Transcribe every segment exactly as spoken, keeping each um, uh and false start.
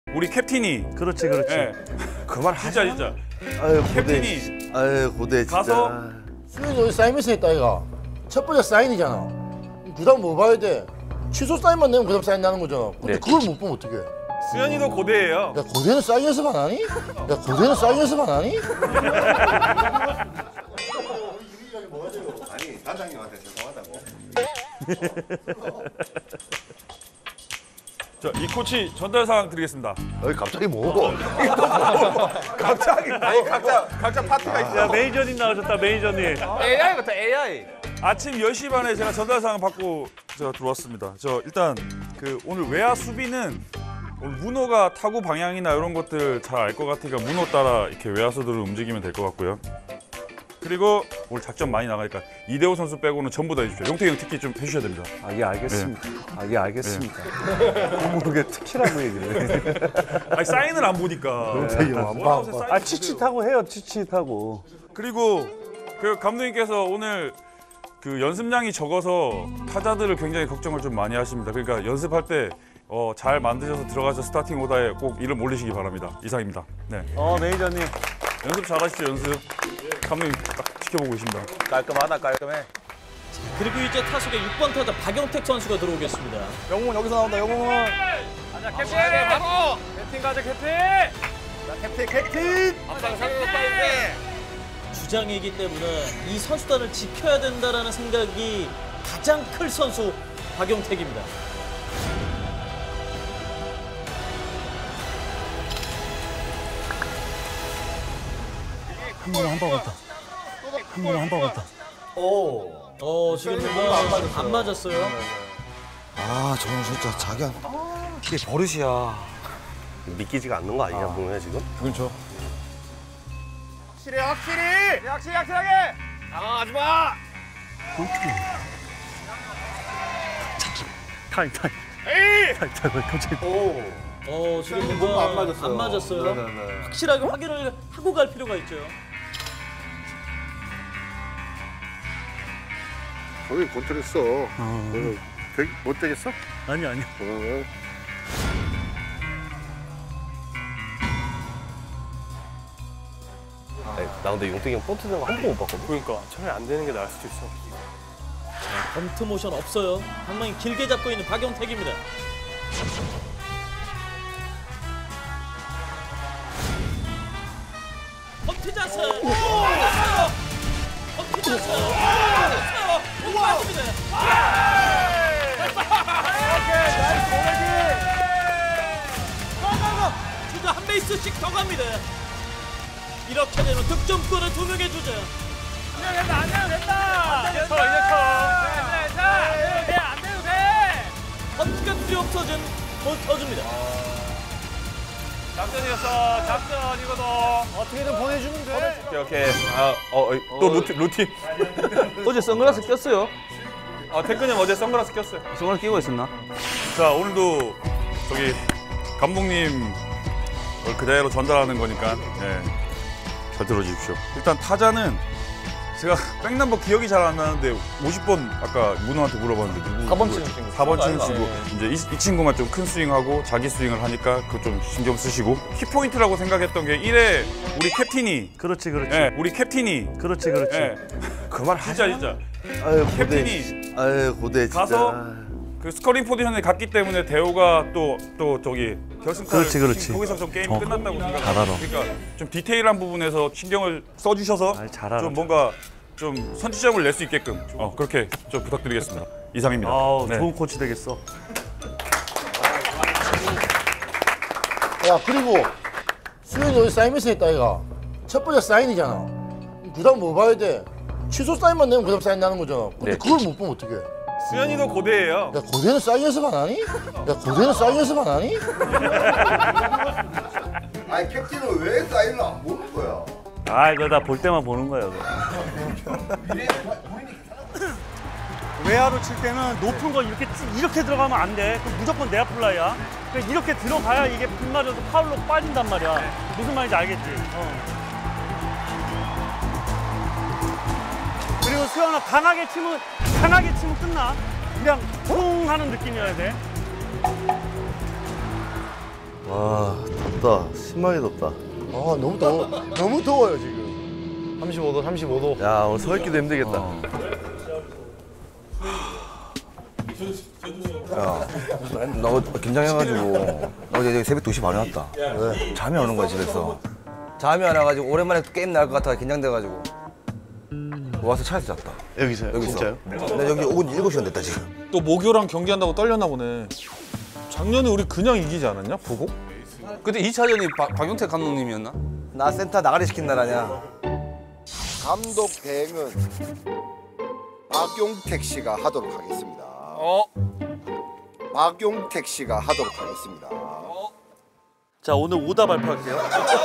우리 캡틴이 그렇지 그렇지. 예. 그 말 진짜 진짜 아유 고대. 캡틴이 아유 고대 진짜. 가서 수현이 여기 사인메시지 했다 이가. 첫 번째 사인이잖아. 그다음 뭐 봐야 돼? 취소 사인만 내면 그다음 사인 나는 거잖아. 근데 네. 그걸 못 보면 어떡해? 수현이도 고대예요. 야 고대는 사인 연습 안 하니? 야 고대는 사인 연습 안 하니? 아니 단장님한테 죄송하다고. 자, 이 코치 전달 사항 드리겠습니다. 어이 갑자기 뭐? 갑자기 아니 각자 각자 파트가 있어. 야 매니저님 나오셨다 매니저님. 에이아이 같아 에이아이. 아침 열 시 반에 제가 전달 사항 받고 제가 들어왔습니다. 저 일단 그 오늘 외야 수비는 오늘 문호가 타구 방향이나 이런 것들 잘 알 것 같으니까 문호 따라 이렇게 외야수들을 움직이면 될 것 같고요. 그리고 오늘 작전 많이 나가니까 이대호 선수 빼고는 전부 다 해주십시오. 용태 형 특히 좀 해주셔야 됩니다. 아 예 알겠습니다. 아 예 알겠습니다. 모르게 특히라고 얘기를 해. 아니 사인을 안 보니까. 봐, 봐. 아 치치타고 해요 치치타고. 그리고 그 감독님께서 오늘 그 연습량이 적어서 타자들을 굉장히 걱정을 좀 많이 하십니다. 그러니까 연습할 때 어, 잘 만드셔서 들어가서 스타팅 오다에 꼭 이름 올리시기 바랍니다. 이상입니다. 네. 어 매니저님. 연습 잘하십시오. 연습. 감독님 딱 지켜보고 계십니다. 깔끔하다 깔끔해. 그리고 이제 타석에 육 번 타자 박용택 선수가 들어오겠습니다. 영웅 여기서 나온다 영웅. 가자 캡틴 바로 캡틴 가자 캡틴. 자 캡틴 캡틴. 앞장 상륙 빨리. 주장이기 때문에 이 선수단을 지켜야 된다라는 생각이 가장 클 선수 박용택입니다. 한 번에 한방 왔다. 한 번에 한방 왔다. 오. 어 지금 뭔가 안, 맞았어요. 안 맞았어요. 아 저는 진짜 자기한. 이게 버릇이야. 믿기지가 않는 거 아니냐 보면 지금? 그렇죠. 확실해 확실히. 확실히 확실하게. 당황하지 마. 타임 타임. 에이. 타임 타임 갑자기. 오. 어 지금 뭔가 뭔가 안 맞았어요. 안 맞았어요. 네네네. 확실하게 확인을 하고 갈 필요가 있죠. 거기 못되겠어. 어. 못되겠어? 아니 아니. 어. 나 근데 용택이 형 번트 되는 거 한 번도 못 봤거든? 그러니까 차라리 안 되는 게 나을 수도 있어. 자, 번트 모션 없어요. 방망이 길게 잡고 있는 박용택입니다. 번트 자세. 번트 자세. 오! 빠집니다. 주자 한 베이스씩 더 갑니다. 이렇게 되면 득점권을 두 명의 주자. 안 된다 안 돼도 된다. 안 돼도 쳐 이제 쳐. 안 돼도 돼 안 돼도 돼. 번트가 필요 없어진 번터줍니다. 작전이었어 작전이거든. 어떻게든 보내주면 돼. 오케이 오케이. 아어또 루틴 루틴. 어제 선글라스 꼈어요? 아 태근이 형 어제 선글라스 꼈어요. 선글라스 끼고 있었나? 자 오늘도 저기 감독님 걸 그대로 전달하는 거니까 예, 잘 들어주십시오. 일단 타자는 제가 백넘버 기억이 잘 안 나는데 오십 번 아까 문호한테 물어봤는데 누구? 사 번 치는 친구. 사 번 치는 친구. 이제 이, 이 친구만 좀 큰 스윙하고 자기 스윙을 하니까 그거 좀 신경 쓰시고 키포인트라고 생각했던 게 일 회 우리 캡틴이 그렇지 그렇지. 예, 우리 캡틴이 그렇지 그렇지. 예, 그 말 진짜 진짜 아유 고대. 캡틴이 아유 고대 진짜. 가서 그 스코링 포지션에 갔기 때문에 대호가 또 또 저기 결승타를 그렇지, 그렇지. 거기서 좀 게임이 어, 끝났다고 생각해요. 잘 알아. 그러니까 좀 디테일한 부분에서 신경을 써주셔서 아이, 잘 알아. 좀 뭔가 좀 선취점을 낼 수 있게끔 어, 그렇게 좀 부탁드리겠습니다. 이상입니다. 아우 네. 좋은 코치 되겠어. 야 그리고 수현이 여기 사인메시지 했다 이가. 첫 번째 사인이잖아. 그다음 뭐 봐야 돼? 취소 사인만 내면 그다음 사인 나는 거잖아. 근데 네. 그걸 못 보면 어떡해? 수현이도 고대예요. 야 고대는 사인 연습 안 하니? 야 고대는 사인 연습 안 하니? 아니 캡틴은 왜 사인을 안 보는 거야? 아 이거 다 볼 때만 보는 거야. 외야로 칠 때는 높은 거 이렇게 찌- 이렇게 들어가면 안 돼. 그럼 무조건 내야 플라이야. 그러니까 이렇게 들어가야 이게 빗 맞아서 파울로 빠진단 말이야. 무슨 말인지 알겠지? 어. 그리고 수현아 강하게 치면 강하게 치면 끝나. 그냥 퉁 하는 느낌이어야 돼. 아 덥다. 심하게 덥다. 아 너무 더워. 너무 더워요 지금. 삼십오 도 삼십오 도. 야 오늘 서 있기도 힘들겠다. 나 어제 긴장해가지고 어제 새벽 두 시 반에 왔다. 왜? 잠이 안 오는 거야 집에서. 잠이 안 와가지고 오랜만에 또 게임 나올 것 같아 긴장돼가지고 와서 차에서 잤다. 여기서요? 여기서. 진짜요? 나 여기 온 지 일곱 시간 됐다 지금. 또 모교랑 경기한다고 떨렸나 보네. 작년에 우리 그냥 이기지 않았냐? 보고? 그때 이 차전이 박- 박용택 감독님이었나? 나 센터 나가리 시킨 날 아니야. 감독 대행은 박용택 씨가 하도록 하겠습니다. 어? 박용택 씨가 하도록 하겠습니다. 자, 오늘 오다 발표할게요.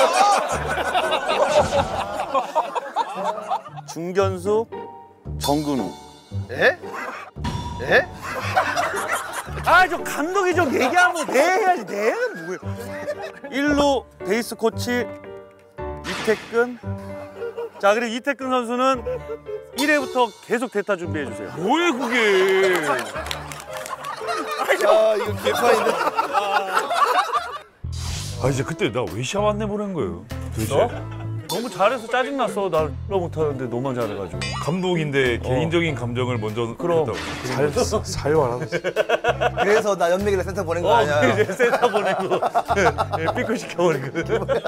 중견수 정근우. 에? 에? 아, 저 감독이 좀 얘기하면 네 해야지. 네는 뭐야? 일루 베이스 코치 이태근. 자, 그리고 이태근 선수는 일 회부터 계속 대타 준비해 주세요. 뭐해 그게? 아 이거 개판인데. 아 이제 그때 나 왜 시합 안 내보낸 거예요? 도대체? 너무 잘해서 짜증났어. 나 X로 못하는데 너만 잘해가지고. 감독인데 개인적인 감정을 먼저 그럼. 했다고. 살살하고 있어. 그래서 나 연맹이랑 센터 보낸 거 아니야. 이제 센터 보내고 삐끗 시켜버리고.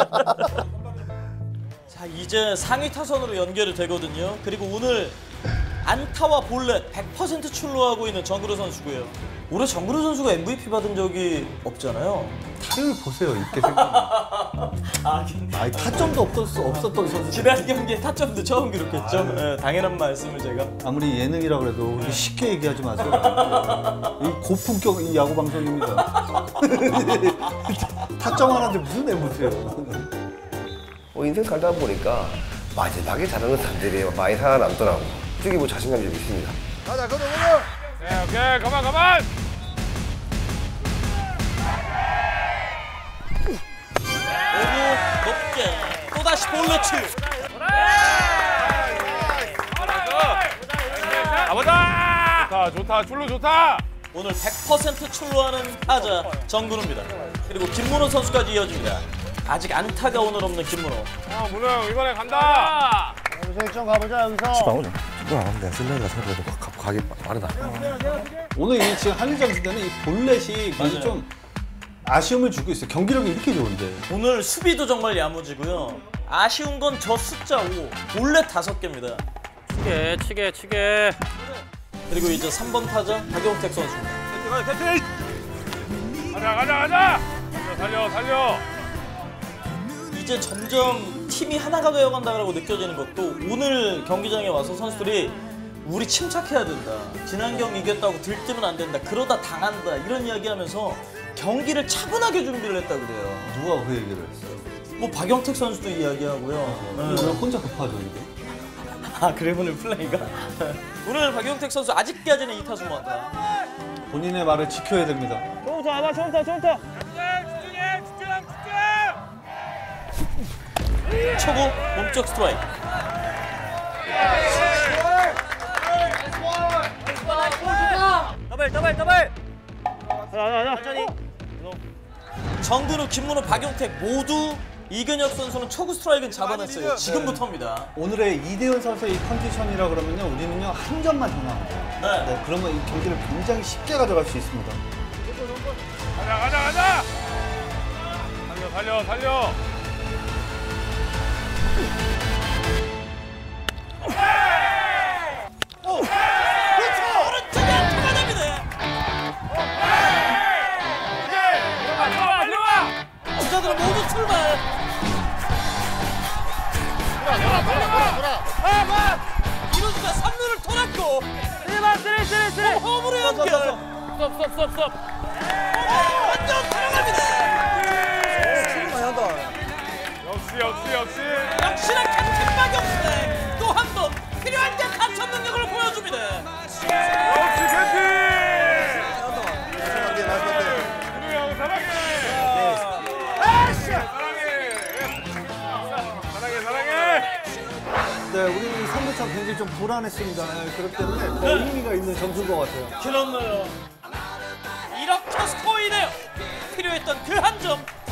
자, 이제 상위 타선으로 연결이 되거든요. 그리고 오늘 안타와 볼넷 백 퍼센트 출루하고 있는 정근우 선수고요. 올해 정근우 선수가 엠브이피 받은 적이 없잖아요. 타율 보세요 이렇게 생각. 아, 아니 타점도 없었, 없었던 선수. 지난 경기에 타점도 처음 기록했죠. 네, 당연한 말씀을 제가. 아무리 예능이라고 해도 이렇게 쉽게 얘기하지 마세요. 이 고품격 이 야구 방송입니다. 타점 하나인데 무슨 엠브세요. 뭐 인생 살다 보니까 마지막에 잘하는 사람들이 많이 살아남더라고. 특히 뭐 자신감이 좀 있습니다. 가자 가자 가자. 오케이 오케이 가만 가만. 오구 높게 또다시 볼넷치. 가보자. 좋다 좋다 출루 좋다. 오늘 백 퍼센트 출루하는 타자 정근우입니다. 그리고 김문호 선수까지 이어집니다. 아직 안타가 오늘 없는 김문호. 어 문호 형 이번에 간다. 여기서 좀 가보자 여기서. 집안 오자. 집안 안 하면 내가 쓸려니까 생각해도 가기 빠르다. 오늘 이 지금 한일전 시대는 이 볼넷이 굉장히 좀 아쉬움을 주고 있어요. 경기력이 이렇게 좋은데. 오늘 수비도 정말 야무지고요. 아쉬운 건 저 숫자 오, 볼넷 다섯 개입니다. 치게 치게 치게. 그리고 이제 삼 번 타자 박용택 선수입니다. 가자 가자 가자. 살려 살려 살려. 이제 점점 팀이 하나가 되어간다고 느껴지는 것도 오늘 경기장에 와서 선수들이 우리 침착해야 된다. 지난 경기 이겼다고 들뜨면 안 된다. 그러다 당한다. 이런 이야기하면서 경기를 차분하게 준비를 했다 그래요. 누가 그 얘기를 했어요? 뭐 박용택 선수도 이야기하고요. 왜 혼자 급하죠 이게? 아 그래 오늘 플레이가? 오늘 박용택 선수 아직까지는 이 타수 못한다. 본인의 말을 지켜야 됩니다. 좋다, 아마 좋다, 좋다. 집중해 집중 집중. 초구 몸쪽 스트라이크. 더블, 더블, 더블. 하나, 하나, 천천히. 정근우, 김문호, 박용택 모두 이근혁 선수는 초구 스트라이크는 잡아냈어요. 지금부터입니다. 오늘의 이대현 선수의 이 컨디션이라 그러면요 우리는요 한 점만 전하면 돼요. 네. 네, 그러면 이 경기를 굉장히 쉽게 가져갈 수 있습니다. 가자 가자 가자. 살려 살려 살려. 오른쪽에 안타가 됩니다. 들어와 들어와. 주자들은 모두 출발. 이루주가 삼 루를 돌았고 쓰리만 쓰리 쓰리 쓰리. 홈으로 연결. 스톱 스톱 스톱 스톱. 완전 들어갑니다. 역시 역시 역시. 역시나 캡틴 박용택 또 한 번 필요할 때 가천 능력을 보여줍니다. 역시 캡틴. 우리 형 사랑해. 사랑해. 사랑해 사랑해. 네, 우리 삼 대 차 굉장히 좀 불안했습니다. 네, 그렇기 때문에 더 의미가 있는 점수인 것 같아요. 그렇네요. 이렇게 스코어이네요. 필요했던 그 한 점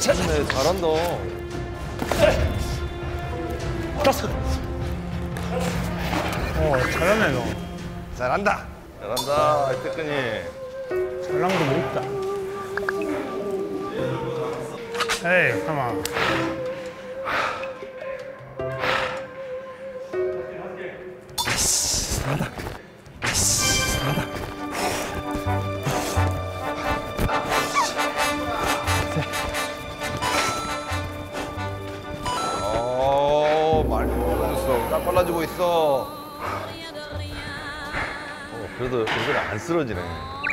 잘하네, 잘한다. 다섯. 어, 잘하네 너. 잘한다. 잘한다, 태근이. 잘랑도 못 있다. 에이, 가만. 잘한다. 잘한다. 어, 많이 빨라졌어. 딱 빨라지고 있어. 어, 그래도 그래도 안 쓰러지네.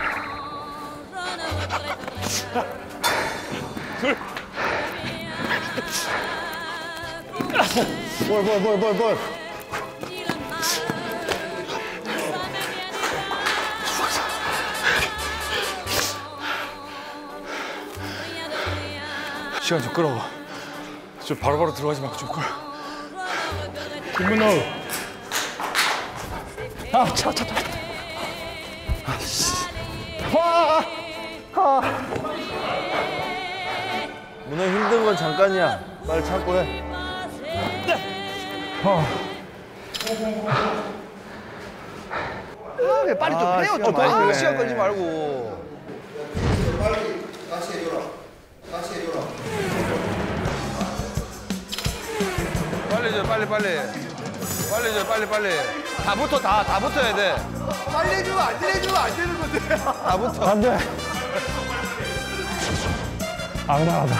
볼, 볼, 볼, 볼, 볼. 시간 좀 끌어봐. 좀 바로바로 들어가지 말고 좀 끌어. 김문호. 아, 차, 차, 차. 와! 아. 문어 힘든 건 잠깐이야. 빨리 참고 해. 어. 아, 왜 빨리 좀 아, 해요. 시간 좀. 많이 아, 걸리네. 시간 걸지 말고. 다시 해줘라. 다시 해줘라. 빨리 줘, 빨리 빨리. 빨리 줘, 빨리 빨리. 다 붙어, 다, 다 붙어야 돼. 빨리 해주면 안 돼, 해주면 안 되는 건데. 다 붙어. 안 돼. 안 나가다.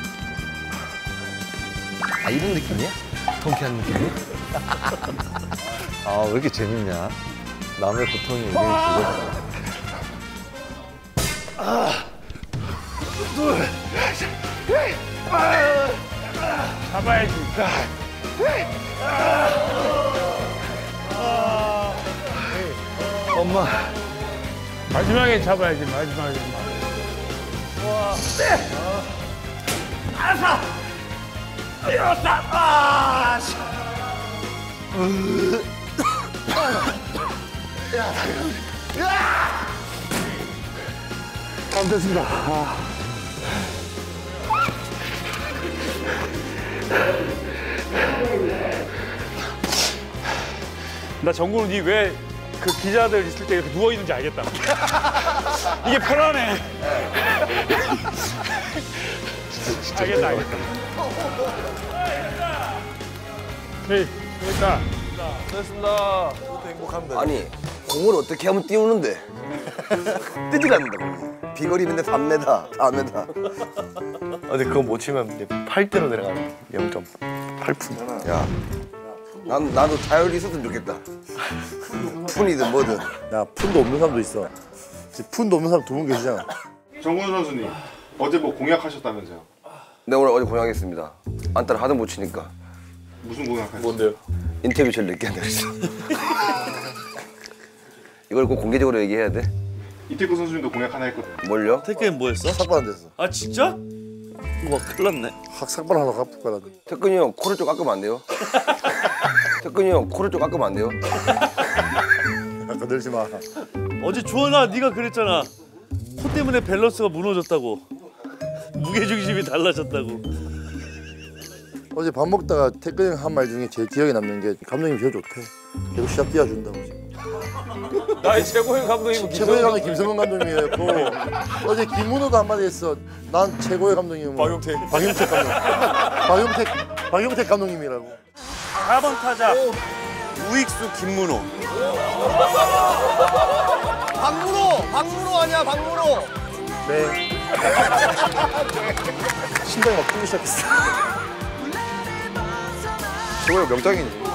아, 이런 느낌이야? 통쾌한 느낌이? 아, 왜 이렇게 재밌냐? 남의 고통이 굉장히 즐거워. 잡아야지. 엄마. 마지막에 잡아야지, 마지막에. 안 됐습니다. 아. 나 정국은 니왜 그 기자들 있을 때 이렇게 누워 있는지 알겠다. 이게 편하네. 알겠다, 알겠다. 헤이, 그러니까. 됐습니다. 아니, 공을 어떻게 하면 띄우는데? 뜨질 않는다, 공이. 비거리인데 삼 미터, 사 미터. 근데 그거 못 치면 팔 대로 내려가는 영 점 팔 푼. 야, 난, 나도 타율이 있었으면 좋겠다. 푼이든 뭐든. 야, 푼도 없는 사람도 있어. 지금 푼도 없는 사람 두 분 계시잖아. 정근 선수님, 어제 뭐 공약하셨다면서요? 네, 오늘 어제 공약했습니다. 안타를 하도 못 치니까. 무슨 공약하셨어요? 뭔데요? 인터뷰 제일 늦게 한다 그랬어. 이걸 꼭 공개적으로 얘기해야 돼? 이태구 선수님도 공약 하나 했거든요. 뭘요? 태근이 뭐 했어? 삭발 안 됐어. 아 진짜? 와 큰일 났네. 확 삭발 하나 갚을 거라. 태근이 형 코를 좀 깎으면 안 돼요? 태근이 형 코를 좀 깎으면 안 돼요? 아까 늘지 마. 어제 주원아 네가 그랬잖아. 코 때문에 밸런스가 무너졌다고. 무게중심이 달라졌다고. 어제 밥 먹다가 태근이 형 한 말 중에 제일 기억에 남는 게 감독님이 제일 좋대. 계속 시합 뛰어준다고 지금. 나의 최고의 감독님은 최고의 김성근 감독 김성근 감독님이었고 어제 김문호도 한마디 했어. 난 최고의 감독님은 박용택. 박용택 감독. 박용택 박용택 감독님이라고. 사 번 타자 우익수 김문호. 박문호! 박문호 아니야, 박문호! 네. 심장이 막 뛰기 시작했어. 최고의 명장이니.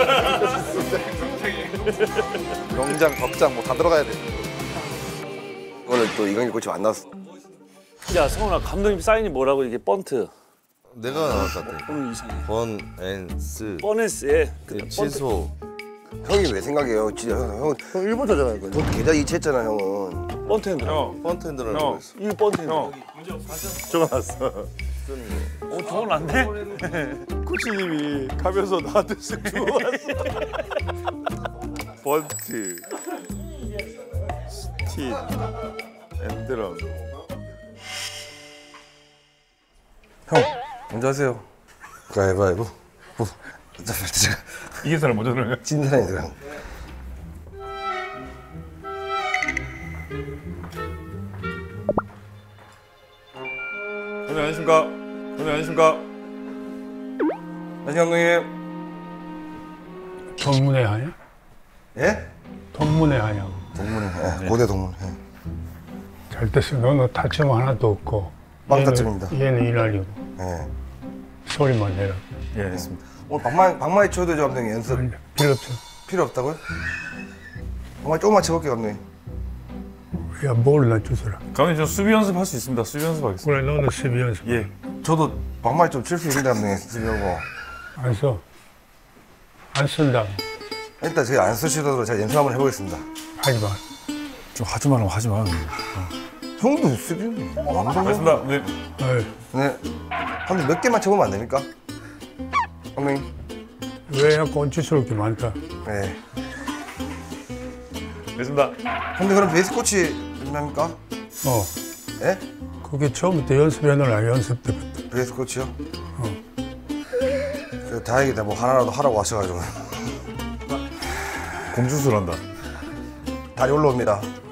명장, 덕장 뭐 다 들어가야 돼. 오늘 또 이강인 코치 만났어. 야 성훈아 감독님 사인이 뭐라고 이게 번트. 내가 나올 것 같아. 오늘 이상해. 번, 엔, 스. 뻔했어. 그 취소. 형이 왜 생각해요? 진짜 형, 형, 형 일본 타잖아요. 그거. 돈 계좌 이체했잖아 형은. 번트 핸들. 형, 펀트 핸들을 형. 알고 있어. 이 번트 핸들. 형. 적어놨어. 어 저건 안 돼? 코치님이 가면서 나한테 쓱 주고 왔어. 번트, 스틸, 엔드런. 먼저 하세요. 가위바위보. 보. 이긴 사람 먼저 들어요. 진 사람이 들어. 선생님 안녕하십니까? 선생님 안녕하십니까? 안녕하세요 감독님. 동문회 하냐? 예? 동문회 하냐고. 동문회. 예. 고대 동문. 예. 잘 됐어. 너는 타점 하나도 없고. 빵타점입니다. 얘는, 얘는 이날이고. 예. 소리만 내라. 예, 알겠습니다. 오늘 박마 박마이 쳐도 죠 감독님 연습. 아니, 필요 없어. 필요 없다고요? 박마이 조금만 쳐볼게요 감독님. 야, 뭘 나 주소라. 감독님 저 수비 연습할 수 있습니다. 수비 연습하겠습니다. 그래, 너는 수비 연습. 예. 저도 박마이 좀 칠 수 있는데 감독님 쓰려고. 안 써. 안 쓴다. 일단 제가 안 쓰시더라도 제가 연습 한번 해보겠습니다. 하지 마. 좀 하지 말라면 하지 마. 형도 수비 뭐 한다고? 알겠습니다. 네. 어이, 네. 감독님 몇 개만 쳐보면 안 됩니까? 감독님. 왜 꼰치스럽게 많다. 네. 알겠습니다. 근데 그럼 베이스 코치 얼마입니까? 어. 예? 그게 처음부터 연습해놓으라, 연습 때부터. 베이스 코치요? 어. 그 다행이다. 뭐 하나라도 하라고 하셔가지고. 공주술 한다. 다리 올라옵니다.